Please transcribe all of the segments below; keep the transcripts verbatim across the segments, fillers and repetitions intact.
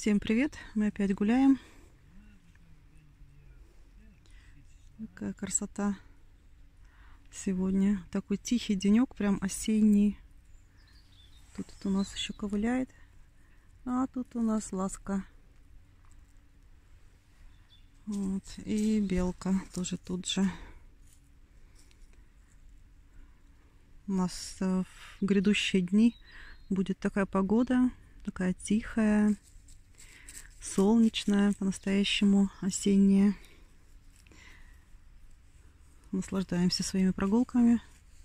Всем привет! Мы опять гуляем. Какая красота сегодня. Такой тихий денек, прям осенний. Тут это у нас еще ковыляет. А тут у нас ласка. Вот. И белка тоже тут же. У нас в грядущие дни будет такая погода, такая тихая, солнечная, по-настоящему осенняя. Наслаждаемся своими прогулками.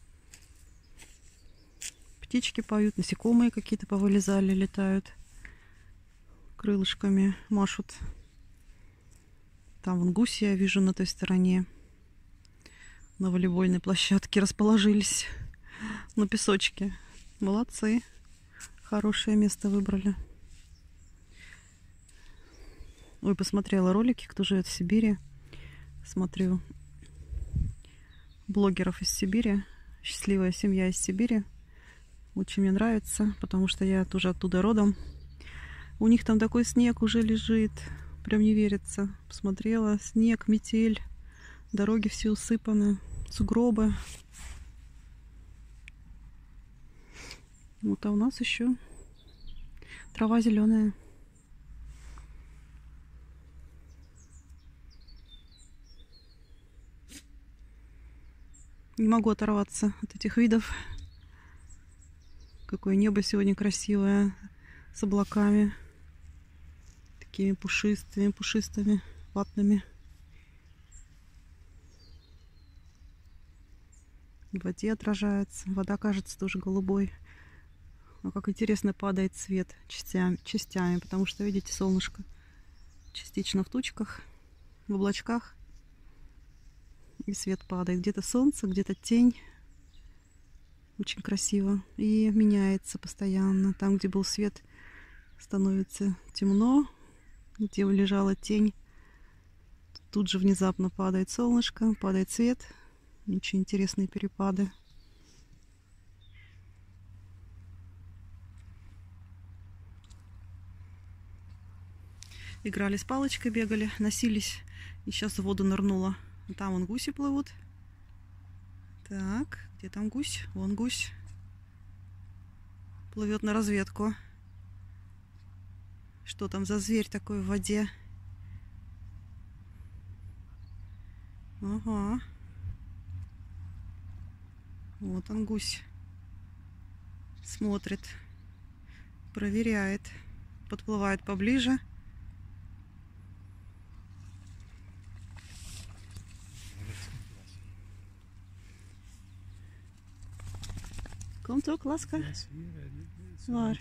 Птички поют, насекомые какие-то повылезали, летают, крылышками машут. Там вон гуси я вижу на той стороне. На волейбольной площадке расположились на песочке. Молодцы. Хорошее место выбрали. Ой, посмотрела ролики, кто живет в Сибири. Смотрю блогеров из Сибири. Счастливая семья из Сибири. Очень мне нравится, потому что я тоже оттуда родом. У них там такой снег уже лежит. Прям не верится. Посмотрела. Снег, метель. Дороги все усыпаны. Сугробы. Вот, а у нас еще трава зеленая. Не могу оторваться от этих видов. Какое небо сегодня красивое, с облаками. Такими пушистыми, пушистыми, ватными. В воде отражается. Вода кажется тоже голубой. А как интересно падает свет частями, частями, потому что, видите, солнышко частично в тучках, в облачках. И свет падает. Где-то солнце, где-то тень. Очень красиво. И меняется постоянно. Там, где был свет, становится темно. Где лежала тень, тут же внезапно падает солнышко, падает свет. Очень интересные перепады. Играли с палочкой, бегали, носились. И сейчас в воду нырнула. Там вон гуси плывут. Так, где там гусь? Вон гусь. Плывет на разведку. Что там за зверь такой в воде? Ага. Вот он, гусь. Смотрит. Проверяет. Подплывает поближе. Komt ook, Laska? Waar?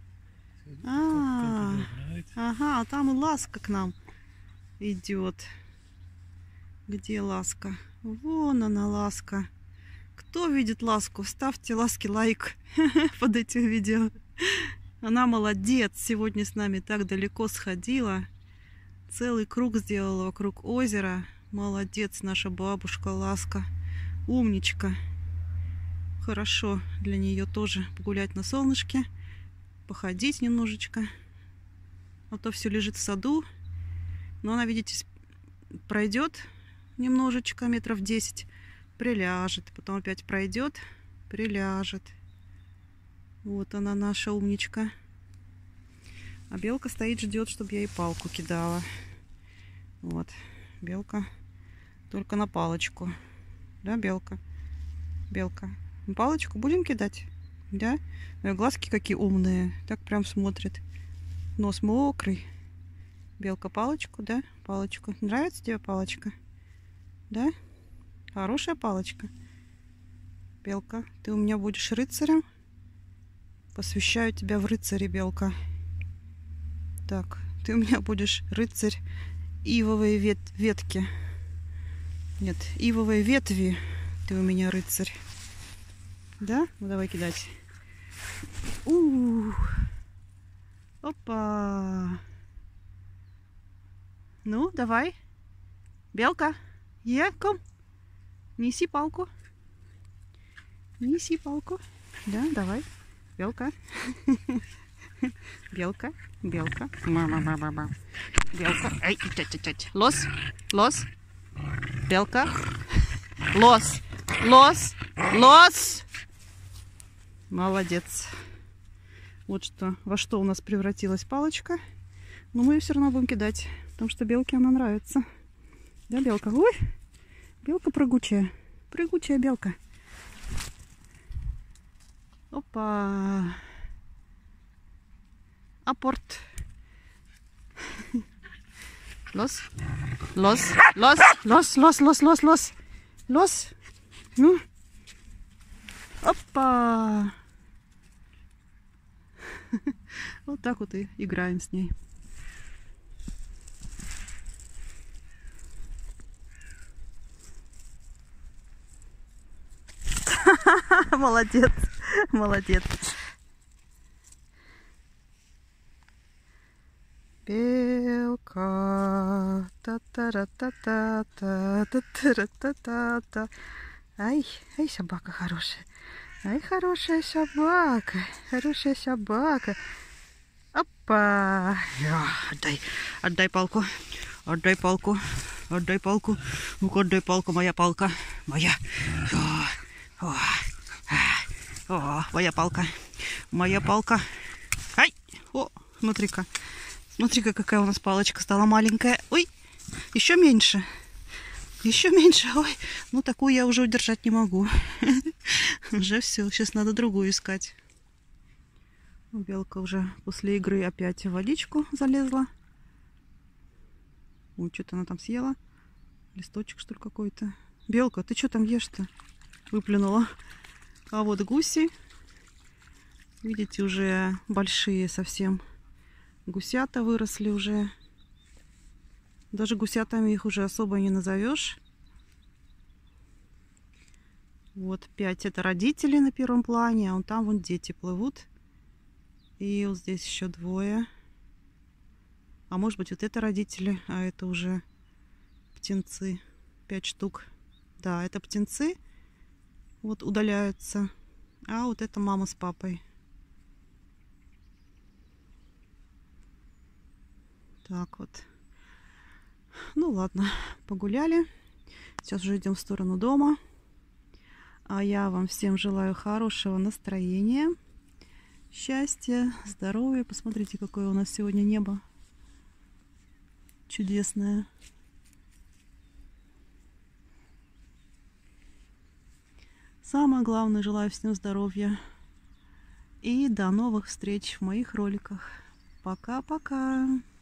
А, ага, там и Ласка к нам идет. Где Ласка? Вон она, Ласка. Кто видит Ласку? Ставьте Ласке лайк под этим видео. Она молодец. Сегодня с нами так далеко сходила. Целый круг сделала вокруг озера. Молодец наша бабушка Ласка. Умничка. Хорошо для нее тоже погулять на солнышке. Походить немножечко. А то все лежит в саду. Но она, видите, пройдет немножечко, метров десять, приляжет. Потом опять пройдет, приляжет. Вот она, наша умничка. А белка стоит, ждет, чтобы я ей палку кидала. Вот, белка только на палочку. Да, белка? Белка. Палочку будем кидать? Да? Глазки какие умные. Так прям смотрит. Нос мокрый. Белка, палочку, да? Палочку. Нравится тебе палочка? Да? Хорошая палочка. Белка, ты у меня будешь рыцарем. Посвящаю тебя в рыцаре, белка. Так, ты у меня будешь рыцарь ивовой вет ветки. Нет, ивовой ветви. Ты у меня рыцарь. Да? Ну давай кидать. У-у-у. Опа. Ну, давай. Белка. Е, ком. Неси палку. Неси палку. Да, давай. Белка. Белка, белка. Ма-ма-ма-ма-ма. Белка. Ай, тять-тять-тять. Лос, лос. Белка. Лос, лос, лос. Молодец. Вот что, во что у нас превратилась палочка. Но мы ее все равно будем кидать, потому что белке она нравится. Да, белка? Ой, белка прыгучая. Прыгучая белка. Опа. Апорт. Лос. Лос. Лос. Лос. Лос. Лос. Лос. Лос. Лос. Ну. Опа. Вот так вот и играем с ней. Молодец. Молодец. Белка. Та-та-ра-та-та-та. Та-та-ра-та-та-та. Ай, ай, собака хорошая. Ай, хорошая собака. Хорошая собака. Опа. Я, отдай. Отдай палку. Отдай палку. Отдай палку. Ну-ка, отдай палку. Моя палка. Моя. О, о, о, моя палка. Моя палка. Ай. О, смотри-ка. Смотри-ка, какая у нас палочка стала маленькая. Ой, еще меньше. Еще меньше. Ой, ну такую я уже удержать не могу. Уже все. Сейчас надо другую искать. Белка уже после игры опять в водичку залезла. Ой, что-то она там съела. Листочек, что ли, какой-то. Белка, ты что там ешь-то? Выплюнула. А вот гуси. Видите, уже большие совсем. Гусята выросли уже. Даже гусятами их уже особо не назовешь. Вот пять это родители на первом плане, а вон там вон дети плывут. И вот здесь еще двое. А может быть вот это родители, а это уже птенцы. Пять штук. Да, это птенцы. Вот удаляются. А вот это мама с папой. Так вот. Ну ладно, погуляли. Сейчас уже идем в сторону дома. А я вам всем желаю хорошего настроения, счастья, здоровья. Посмотрите, какое у нас сегодня небо чудесное. Самое главное, желаю всем здоровья. И до новых встреч в моих роликах. Пока-пока.